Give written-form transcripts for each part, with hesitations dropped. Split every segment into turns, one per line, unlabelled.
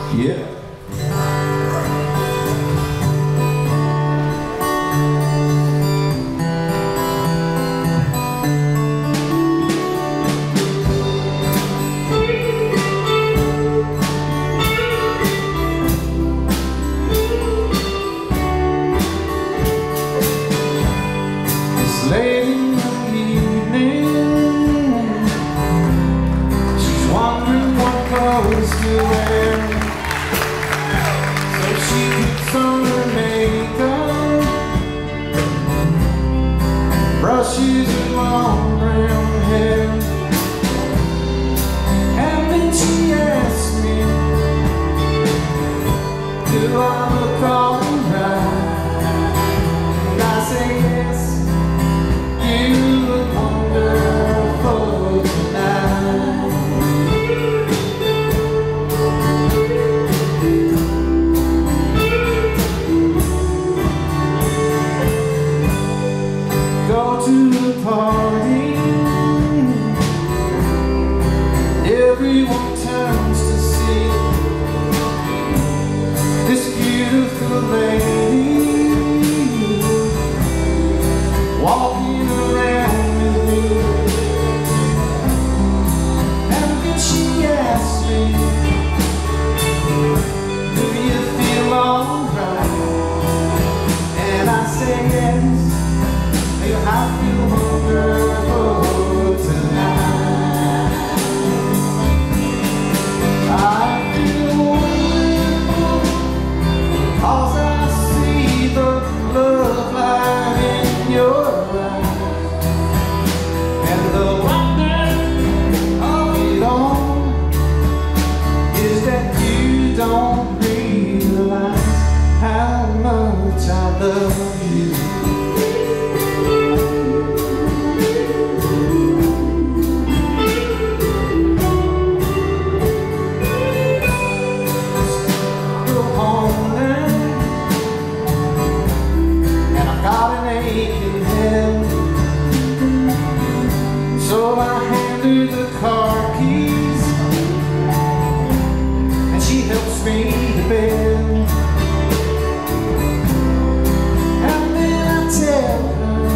Yeah. It's late in the evening. She's wondering what clothes to wear, so she puts on her makeup, brushes her long brown hair, and then she asks me, do I look alright? And I say yes. You look wonderful tonight. Go to the party, everyone turns to see this beautiful lady walking around with me. And then she asks me, do you feel alright? And I say yes. I feel wonderful tonight. I feel wonderful because I see the love light in your eyes, and the wonder of it all is that you don't realize how much I love you. So I hand her the car keys, and she helps me to bed. And then I tell her,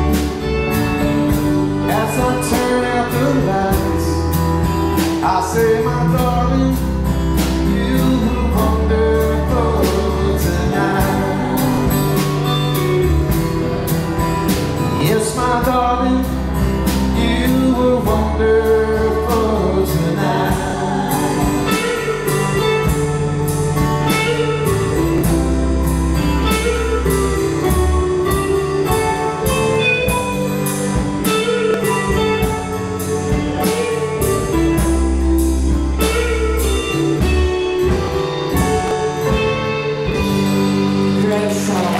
as I turn out the lights, I say, my darling, you look wonderful tonight. Yes, my darling, you were wonderful tonight.
Great song.